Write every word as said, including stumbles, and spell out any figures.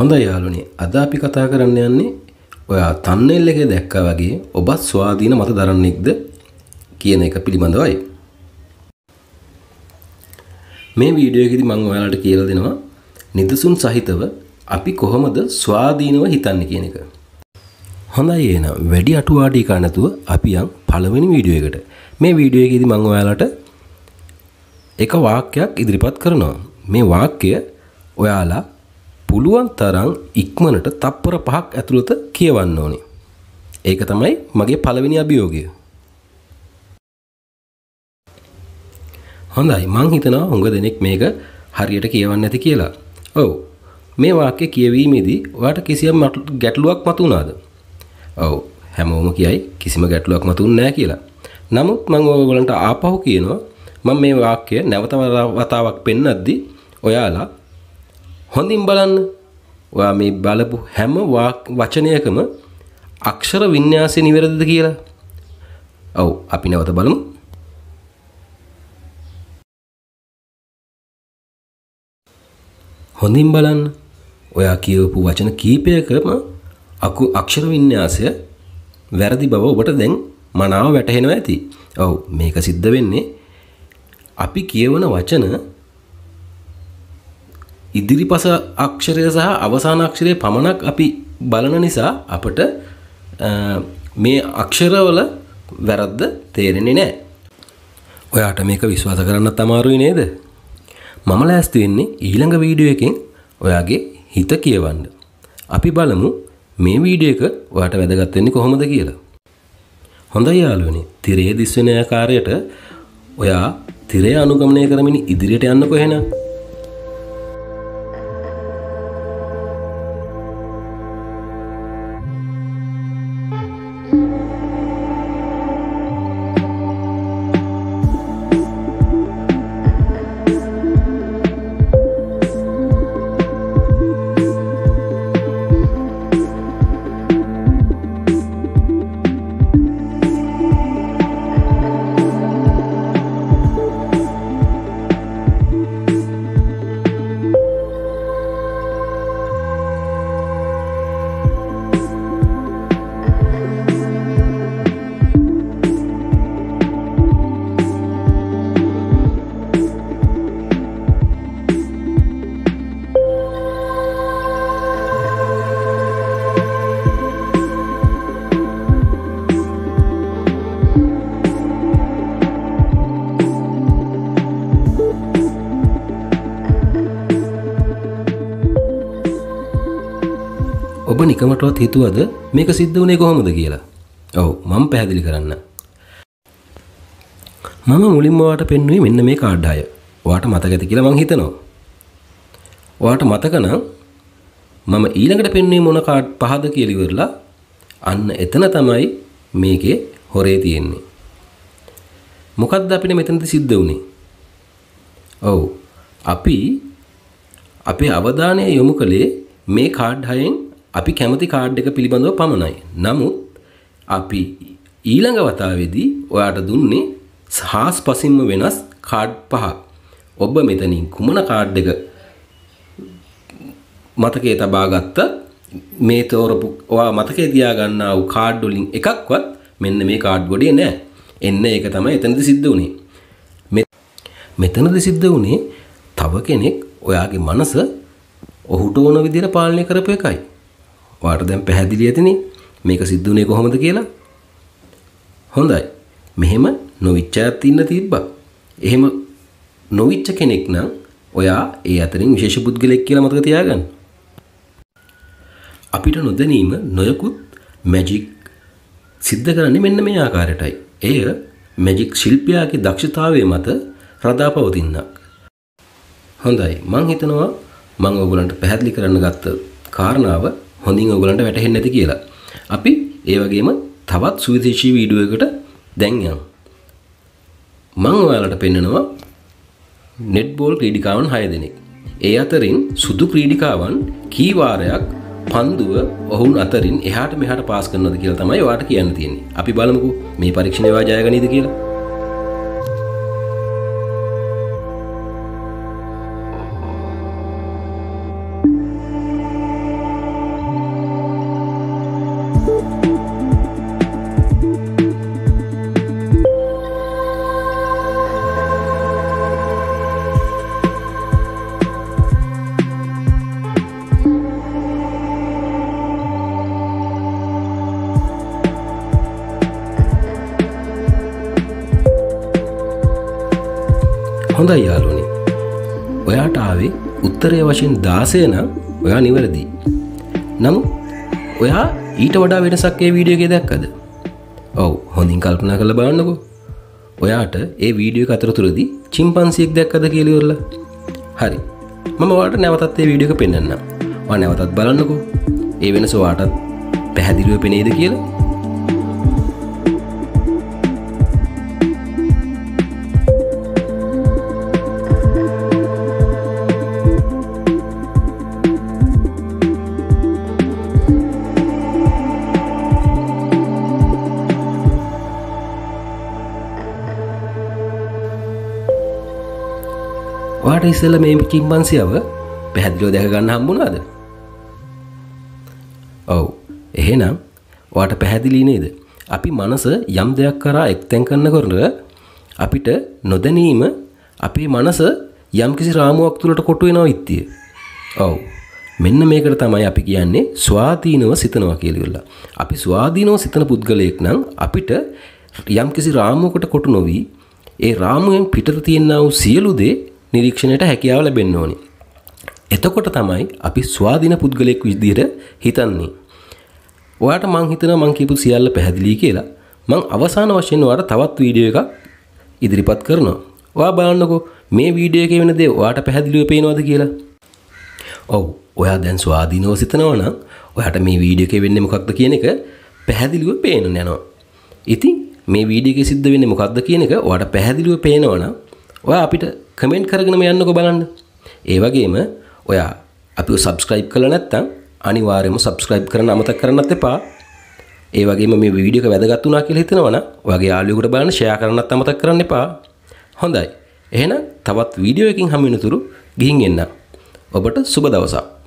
හොඳයි යාළුවනේ අද අපි කතා කරන්න යන්නේ ඔයා thumbnail එකේ දැක්කා වගේ ඔබත් ස්වාධීන මත දරන්නෙක්ද කියන එක පිළිබඳවයි. මේ වීඩියෝ එකේදී මම ඔයාලට කියලා දෙනවා නිදසුන් සහිතව අපි කොහොමද ස්වාධීනව හිතන්නේ කියන එක. හොඳයි එහෙනම් වැඩි අටුවාටි කා නැතුව අපි යන් පළවෙනි වීඩියෝ එකට. මේ වීඩියෝ එකේදී මම ඔයාලට එක වාක්‍යයක් ඉදිරිපත් කරනවා. මේ වාක්‍ය ඔයාලා පුළුවන් තරම් ඉක්මනට තප්පර පහක් ඇතුළත කියවන්න ඕනේ. ඒක තමයි මගේ පළවෙනි අභියෝගය. හොඳයි මං හිතනවා හුඟ දෙනෙක් මේක හරියට කියවන්නේ නැති කියලා. ඔව්. මේ වාක්‍ය කියවීමේදී ඔයාට කිසියම් ගැටලුවක් මතුවුණාද? ඔව්. හැමෝම කියයි කිසිම ගැටලුවක් මතුවුන්නේ නැහැ කියලා. නමුත් මම ඔයගොල්ලන්ට ආපහු කියනවා මම මේ වාක්‍ය නැවත වතාවක් පෙන්නද්දී ඔයාලා හොඳින් බලන්න. ඔයා මේ බලපු හැම වචනයකම අක්ෂර වින්‍යාසය නිවැරදිද කියලා. ඔව් අපි නැවත බලමු. හොඳින් බලන්න. ඔයා කියවපු වචන කීපයකම අක්ෂර වින්‍යාසය වැරදි බව ඔබට දැන් මනාව වැටහෙනවා ඇති. ඔව් මේක සිද්ධ වෙන්නේ අපි කියවන වචන ඉදිරිපස අක්ෂරය සහ අවසාන අක්ෂරය පමණක් අපි බලන නිසා අපට මේ අක්ෂරවල වැරද්ද තේරෙන්නේ නැහැ. ඔයාට මේක විශ්වාස කරන්නත් අමාරුයි නේද? මම ලෑස්ති වෙන්නේ ඊළඟ වීඩියෝ එකෙන් ඔයාගේ හිත කියවන්න. අපි බලමු මේ වීඩියෝ එක ඔයාට වැදගත් වෙන්නේ කොහොමද කියලා. හොඳයි යාළුවනේ. තිරයේ දිස් වෙන ආකාරයට ඔයා තිරය අනුගමනය කරමින් ඉදිරියට යන්නකෝ එහෙනම්. ඔබ නිකමටවත් හිතුවද මේක සිද්ධ වුණේ කොහොමද කියලා? ඔව් මම පැහැදිලි කරන්න. මම මුලින්ම ඔයාලට පෙන්වුවේ මෙන්න මේ කාඩ් හය. ඔයාට මතක ඇති කියලා මම හිතනවා. ඔයාට මතක නම් මම ඊළඟට පෙන්වුවේ මොන කාඩ් පහද කියලා ඉවරලා අන්න එතන තමයි මේකේ හොරේ තියෙන්නේ. මොකද්ද අපිට මෙතනදී සිද්ධ වුණේ? ඔව් අපි අපේ අවධානය යොමු කළේ මේ කාඩ් හයෙන් අපි කැමති කාඩ් එක පිළිබඳව පමණයි. නමුත් අපි ඊළඟ වතාවේදී ඔයාට දුන්නේ හාස්පසින්ම වෙනස් කාඩ් පහක්. ඔබ මෙතනින් කුමන කාඩ් එක මතකයේ තබා ගත්ත මේ තෝරපු ඔයා මතකයේ තියාගන්නා වූ කාඩ් වලින් එකක්වත් මෙන්න මේ කාඩ් ගොඩේ නැහැ. එන්න ඒක තමයි එතනදී සිද්ධ වුනේ. මෙතනදී සිද්ධ වුනේ තව කෙනෙක් ඔයාගේ මනස ඔහුට ඕන විදිහට පාලනය කරපු එකයි. ඔයාට දැන් පැහැදිලි ඇතිනේ මේක සිද්ධ වුණේ කොහොමද කියලා. හොඳයි. මෙහෙම නොවිච්ච අයත් ඉන්න තිබ්බා. එහෙම නොවිච්ච කෙනෙක් නම් ඔයා ඒ අතරින් විශේෂ පුද්ගලෙක් කියලා මතක තියාගන්න. අපිට නොදැනීම නොයකුත් මැජික් සිද්ධ කරන්නේ මෙන්න මේ ආකාරයටයි. එය මැජික් ශිල්පියාගේ දක්ෂතාවයේ මත රඳාපවතිනක්. හොඳයි. මං හිතනවා මම ඔයගලන්ට පැහැදිලි කරන්න ගත්ත කාරණාව හොඳින් ඔයගලන්ට වැටහෙන්නේ නැති කියලා. අපි ඒ වගේම තවත් සුවිශේෂී වීඩියෝ එකකට දැන් යමු. මම ඔයාලට පෙන්නනවා net ball ක්‍රීඩිකාවන් හය දෙනෙක්. ඒ අතරින් සුදු ක්‍රීඩිකාවන් කී වාරයක් පන්දුව ඔවුන් අතරින් එහාට මෙහාට පාස් කරනවද කියලා තමයි ඔයාට කියන්න තියෙන්නේ. අපි බලමුකෝ මේ පරීක්ෂණය ඔයා ජය ගනීද කියලා. හොඳයි යාළුවනේ. ඔයාට ආවේ උත්තරය වශයෙන් දාසය නම් ඔයා නිවැරදි. නමුත් ඔයා ඊට වඩා වෙනසක් ඒ වීඩියෝ එකේ දැක්කද? ඔව් හොඳින් කල්පනා කරලා බලන්නකෝ. ඔයාට ඒ වීඩියෝ එක අතරතුරදී චිම්පන්සියෙක් දැක්කද කියලා ඉවරලා. හරි. මම ඔයාලට නැවතත් ඒ වීඩියෝ එක පෙන්නන්නම්. ඔයා නැවතත් බලන්නකෝ. ඒ වෙනස ඔයාටත් පැහැදිලිව පෙනේද කියලා? ඔයාට ඉස්සෙල්ලා මේ චිම්පන්සියව පැහැදිලිව දැක ගන්න හම්බුණාද? ඔව්. එහෙනම් ඔයාට පැහැදිලි නේද? අපි මනස යම් දෙයක් කරා එක්තෙන් කරනකොට අපිට නොදැනීම අපේ මනස යම්කිසි රාමුවක් තුලට කොටු වෙනවා ඉතිය. ඔව්. මෙන්න මේකට තමයි අපි කියන්නේ ස්වාධීනව සිතනවා කියලා. අපි ස්වාධීනව සිතන පුද්ගලයෙක් නම් අපිට යම්කිසි රාමුවකට කොටු නොවි ඒ රාමුවෙන් පිටත තියෙනා වූ සියලු දේ නිරීක්ෂණයට හැකියාව ලැබෙන්න ඕනේ. එතකොට තමයි අපි ස්වාධීන පුද්ගලයෙක් විදිහට හිතන්නේ. ඔයාට මං හිතනවා මං කියපු සියල්ල පැහැදිලි කියලා. මං අවසාන වශයෙන් ඔයාට තවත් වීඩියෝ එකක් ඉදිරිපත් කරනවා. ඔයා බලන්නකෝ මේ වීඩියෝ එකේ වෙන දේ ඔයාට පැහැදිලිව පේනවද කියලා. ඔව්. ඔයා දැන් ස්වාධීනව සිතනවා නම් ඔයාට මේ වීඩියෝ එකේ වෙන්නේ මොකක්ද කියන එක පැහැදිලිව පේන්න යනවා. ඉතින් මේ වීඩියෝ එකේ සිද්ධ වෙන්නේ මොකක්ද කියන එක ඔයාට පැහැදිලිව පේනවා නම් ඔයා අපිට කමෙන්ට් කරගෙනම යන්නකෝ බලන්න. ඒ වගේම ඔයා අපිව subscribe කරලා නැත්නම් අනිවාර්යයෙන්ම subscribe කරන්න අමතක කරන්නත් එපා. ඒ වගේම මේ වීඩියෝ එක වැදගත් වුණා කියලා හිතනවා නම් ඔයාගේ යාළුවෙකුට බලන්න share කරන්නත් අමතක කරන්න එපා. හොඳයි. එහෙනම් තවත් වීඩියෝ එකකින් හමු වෙනතුරු ගිහින් එන්න. ඔබට සුබ දවසක්.